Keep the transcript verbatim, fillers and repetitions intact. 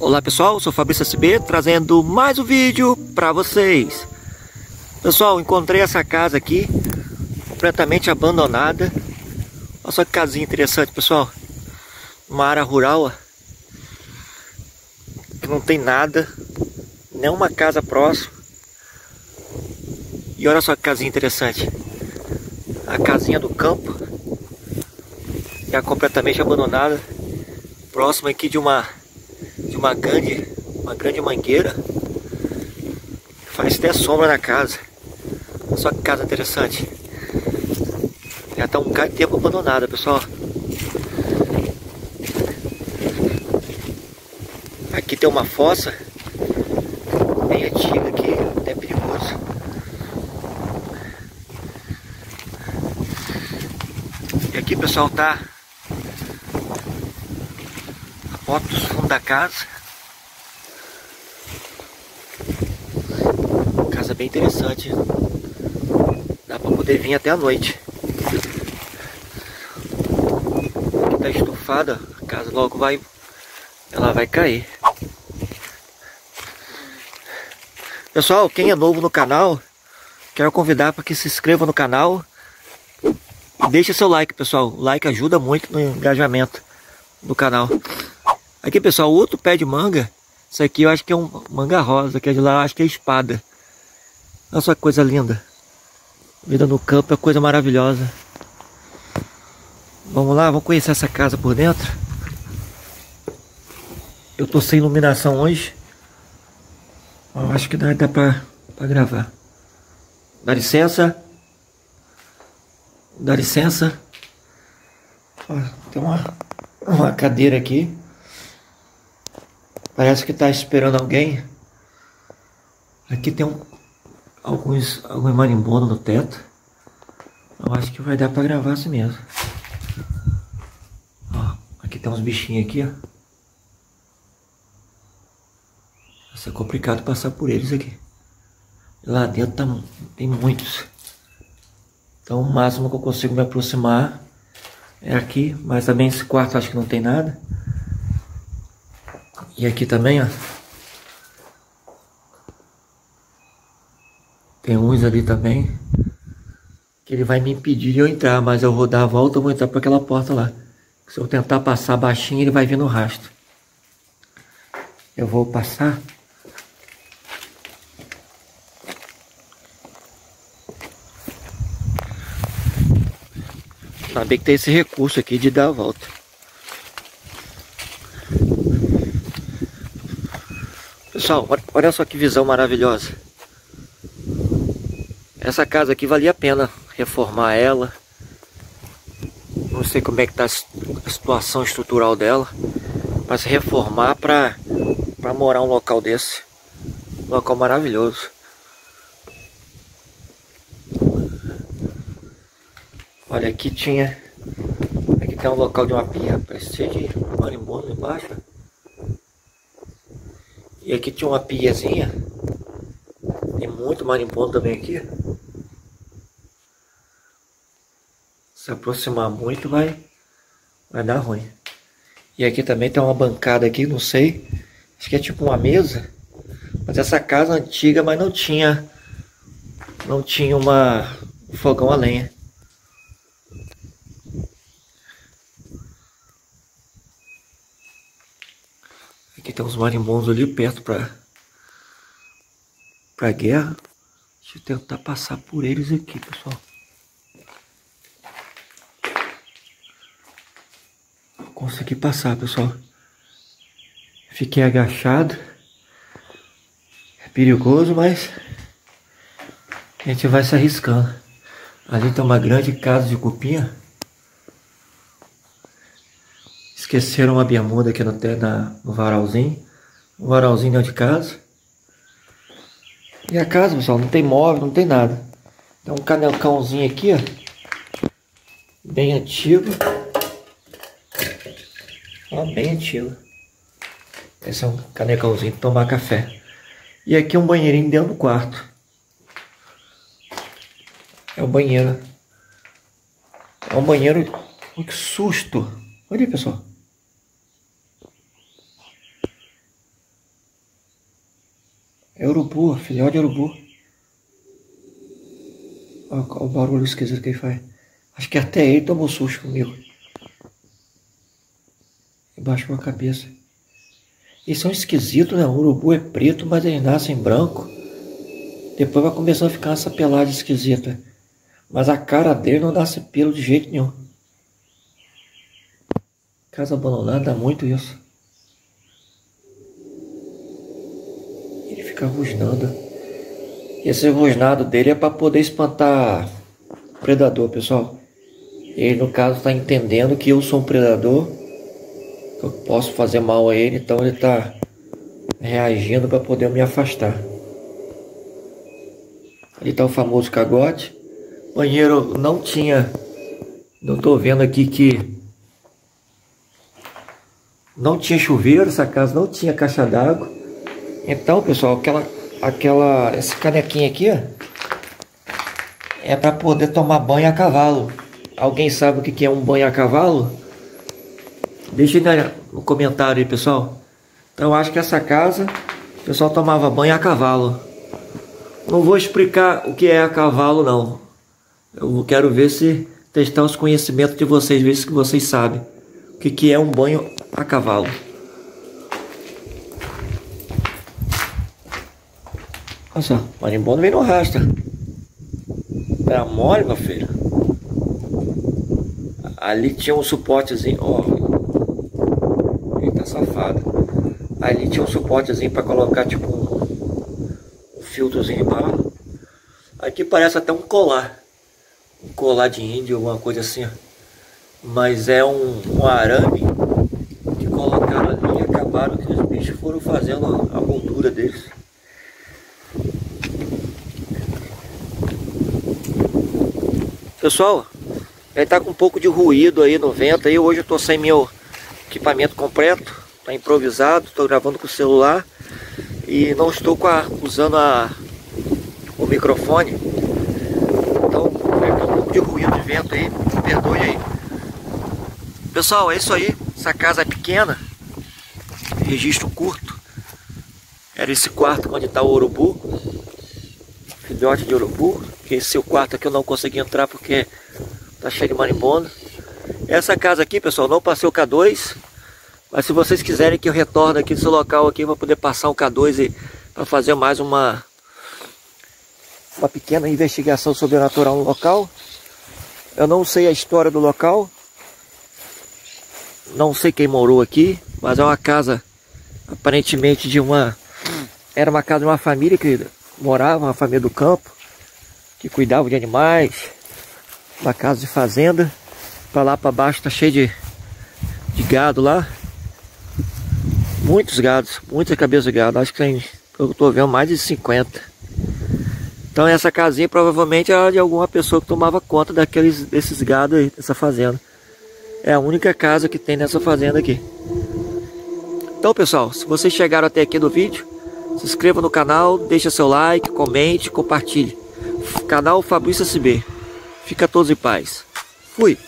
Olá pessoal, eu sou Fabrício S B trazendo mais um vídeo para vocês. Pessoal, encontrei essa casa aqui completamente abandonada. Olha só que casinha interessante, pessoal. Uma área rural, ó, que não tem nada, nenhuma casa próxima. E olha só que casinha interessante. A casinha do campo, já completamente abandonada, próxima aqui de uma de uma grande, uma grande mangueira. Faz até sombra na casa. Olha só que casa interessante. Já está um bocado de tempo abandonada, pessoal. Aqui tem uma fossa bem antiga aqui, até perigoso. E aqui, pessoal, tá a porta dos fundos da casa. Casa bem interessante. Dá para poder vir até a noite. Aqui tá estufada, a casa logo vai, ela vai cair. Pessoal, quem é novo no canal, quero convidar para que se inscreva no canal e deixe seu like, pessoal. O like ajuda muito no engajamento do canal. Aqui, pessoal, outro pé de manga. Isso aqui eu acho que é um manga rosa, que é de lá eu acho que é espada. Olha só que coisa linda. Vida no campo é coisa maravilhosa. Vamos lá, vamos conhecer essa casa por dentro. Eu tô sem iluminação hoje. Eu acho que dá, dá pra, pra gravar. Dá licença. Dá licença. Ó, tem uma, uma cadeira aqui. Parece que tá esperando alguém. Aqui tem um, alguns, alguns marimbondos no teto. Eu acho que vai dar pra gravar assim mesmo. Ó, aqui tem uns bichinhos aqui, ó. Vai ser complicado passar por eles aqui. Lá dentro tá, tem muitos. Então o máximo que eu consigo me aproximar é aqui. Mas também esse quarto acho que não tem nada. E aqui também, ó. Tem uns ali também que ele vai me impedir de eu entrar, mas eu vou dar a volta, eu vou entrar por aquela porta lá. Se eu tentar passar baixinho, ele vai vir no rastro. Eu vou passar. Saber que tem esse recurso aqui de dar a volta. Pessoal, olha só que visão maravilhosa. Essa casa aqui valia a pena reformar ela. Não sei como é que tá a situação estrutural dela, mas reformar para para morar um local desse. Um local maravilhoso. Olha, aqui tinha... Aqui tem um local de uma pia, parece ser de marimbondo embaixo. E aqui tinha uma piazinha. Tem muito marimbondo também aqui. Se aproximar muito vai, vai dar ruim. E aqui também tem uma bancada aqui, não sei. Acho que é tipo uma mesa. Mas essa casa antiga, mas não tinha... Não tinha uma um fogão a lenha. Aqui tem uns marimbondos ali perto para para guerra. Deixa eu tentar passar por eles aqui, pessoal. Consegui passar, pessoal. Fiquei agachado. É perigoso, mas a gente vai se arriscando. Ali tem uma grande casa de cupinha. Esqueceram a bermuda aqui no, na, no varalzinho. O varalzinho dentro de casa. E a casa, pessoal, não tem móvel, não tem nada. Tem um canecãozinho aqui, ó. Bem antigo. Ó, bem antigo. Esse é um canecãozinho para tomar café. E aqui um banheirinho dentro do quarto. É o banheiro. É um banheiro... Oh, que susto! Olha aí, pessoal. É urubu, filhote de urubu. Olha o barulho esquisito que ele faz. Acho que até ele tomou susto comigo. E baixou a cabeça. Eles são esquisitos, né? O urubu é preto, mas eles nascem branco. Depois vai começando a ficar essa pelagem esquisita. Mas a cara dele não nasce pelo de jeito nenhum. Casa abandonada dá muito isso. Ele fica rosnando. Esse rosnado dele é para poder espantar o predador, pessoal. Ele, no caso, está entendendo que eu sou um predador, que eu posso fazer mal a ele, então ele está reagindo para poder me afastar. Ali está o famoso cagote. O banheiro não tinha, não estou vendo aqui que não tinha chuveiro, essa casa não tinha caixa d'água. Então, pessoal, aquela, aquela, esse canequinho aqui, ó, é para poder tomar banho a cavalo. Alguém sabe o que é um banho a cavalo? Deixa aí no comentário aí, pessoal. Então, eu acho que essa casa, o pessoal tomava banho a cavalo. Não vou explicar o que é a cavalo, não. Eu quero ver se testar os conhecimentos de vocês, ver se vocês sabem o que, que é um banho a cavalo. Olha só, o marimbondo vem no rastro. Tá mole, meu filho. Ali tinha um suportezinho, ó. Ele tá safado. Ali tinha um suportezinho para colocar tipo um, um filtrozinho de barro. Aqui parece até um colar. Um colar de índio, alguma coisa assim. Mas é um, um arame que colocaram ali e acabaram que os bichos foram fazendo a moldura deles. Pessoal, ele tá com um pouco de ruído aí no vento aí. Hoje eu tô sem meu equipamento completo, tá improvisado, tô gravando com o celular e não estou com a, usando a, o microfone. Então vai ter um pouco de ruído de vento aí, perdoe aí. Pessoal, é isso aí. Essa casa é pequena, registro curto. Era esse quarto onde está o urubu, filhote de urubu. Esse é o quarto aqui eu não consegui entrar porque tá cheio de marimbondo. Essa casa aqui, pessoal, não passei o K dois, mas se vocês quiserem que eu retorne aqui nesse local aqui, vou poder passar o K dois e para fazer mais uma uma pequena investigação sobrenatural no local. Eu não sei a história do local, não sei quem morou aqui, mas é uma casa aparentemente de uma era uma casa de uma família que morava, uma família do campo, que cuidava de animais, uma casa de fazenda. Para lá para baixo tá cheio de, de gado lá, muitos gados, muita cabeça de gado, acho que tem, eu tô vendo, mais de cinquenta. Então essa casinha provavelmente era de alguma pessoa que tomava conta daqueles, desses gados aí, dessa fazenda. É a única casa que tem nessa fazenda aqui. Então, pessoal, se vocês chegaram até aqui no vídeo, se inscreva no canal, deixa seu like, comente, compartilhe. Canal Fabrício S B. Fica todos em paz. Fui!